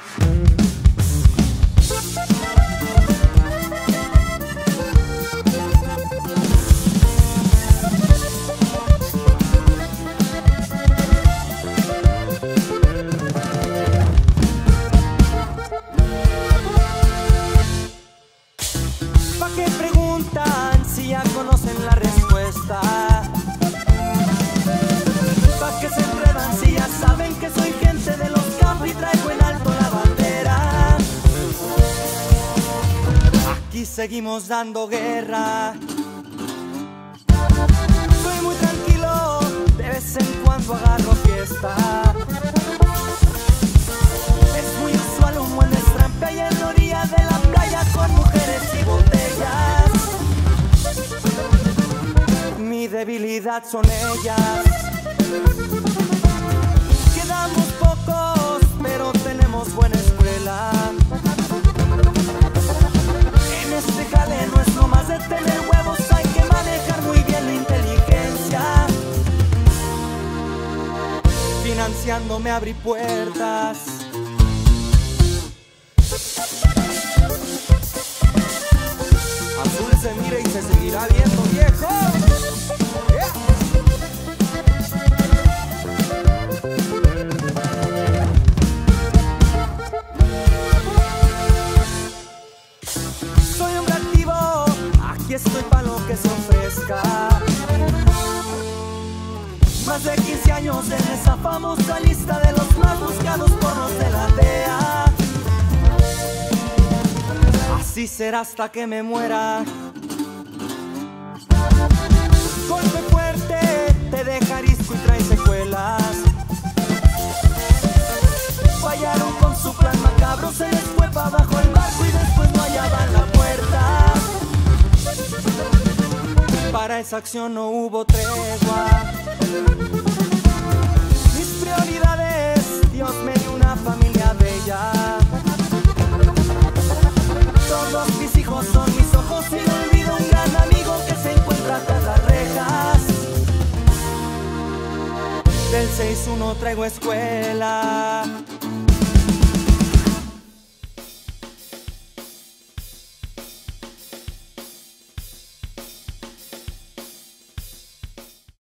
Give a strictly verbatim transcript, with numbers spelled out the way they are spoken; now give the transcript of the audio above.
¿Pa' qué preguntan si ya conocen la respuesta? ¿Pa' qué se enredan si ya saben que soy gente de los campos y traigo en alto la bandera? Aquí seguimos dando guerra. Soy muy tranquilo, de vez en cuando agarro fiesta. Es muy usual un buen estrampe y en la orilla de la playa con mujeres y botellas. Mi debilidad son ellas. Quedamos pocos, pero tenemos buena escuela. En este jale no es nomás de tener huevos, hay que manejar muy bien la inteligencia. Financiando me abrí puertas. Azul se mira y se seguirá viendo, viejo. Yeah. Soy hombre activo, aquí estoy pa' lo que se ofrezca. Más de quince años en esa famosa lista de los más buscados pornos de la D E A. Así será hasta que me muera. Golpe fuerte, te deja arisco y trae secuelas. Fallaron con su plan macabro, se les fue pa' abajo el barco y después no hallaban la puerta. Para esa acción no hubo tregua. Mis prioridades, Dios me dio una familia bella. Todos mis hijos son mis ojos y no olvido un gran amigo que se encuentra tras las rejas. Del seis uno traigo escuela.